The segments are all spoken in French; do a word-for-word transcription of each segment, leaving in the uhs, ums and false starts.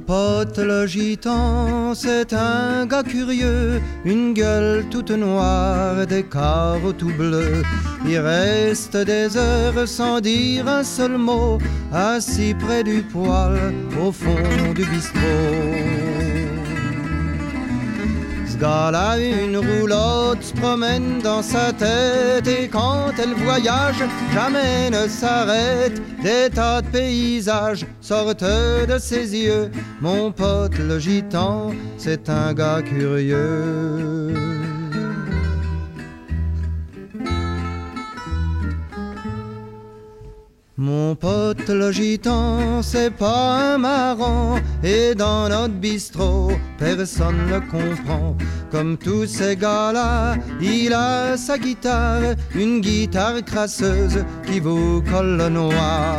pote le gitan, c'est un gars curieux, une gueule toute noire, des carreaux tout bleus. Il reste des heures sans dire un seul mot, assis près du poêle au fond du bistrot. Ce gars-là, une roulotte se promène dans sa tête, et quand elle voyage, jamais ne s'arrête. Des tas de paysages sortent de ses yeux. Mon pote le gitan, c'est un gars curieux. Mon pote le gitan, c'est pas un marrant, et dans notre bistrot, personne ne comprend. Comme tous ces gars-là, il a sa guitare, une guitare crasseuse qui vous colle le noir.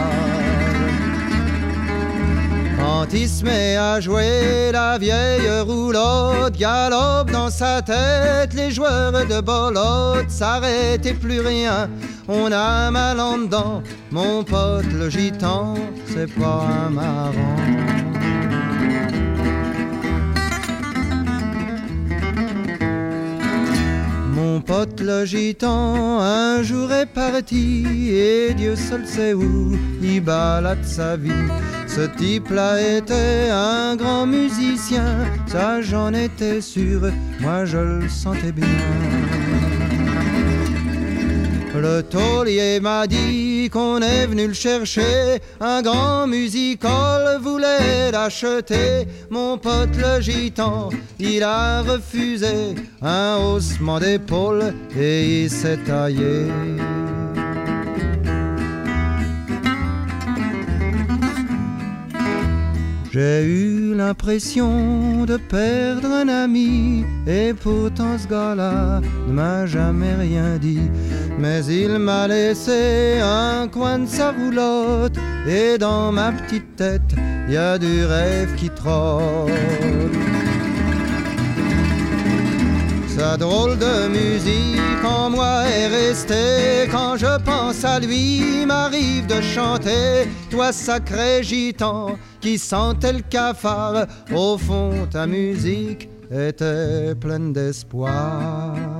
Quand il se met à jouer, la vieille roulotte galope dans sa tête. Les joueurs de bolotte s'arrêtent et plus rien, on a mal en dedans. Mon pote le gitan, c'est pas un marrant. Mon pote le gitan, un jour est parti, et Dieu seul sait où, il balade sa vie. Ce type-là était un grand musicien, ça j'en étais sûr, moi je le sentais bien. Le taulier m'a dit qu'on est venu le chercher, un grand music-hall voulait l'acheter. Mon pote le gitan, il a refusé, un haussement d'épaule et il s'est taillé. J'ai eu l'impression de perdre un ami, et pourtant ce gars-là ne m'a jamais rien dit. Mais il m'a laissé un coin de sa roulotte, et dans ma petite tête, y a du rêve qui trotte. Sa drôle de musique en moi est restée, quand je pense à lui, il m'arrive de chanter. Toi sacré gitan, qui sentait le cafard, au fond ta musique était pleine d'espoir.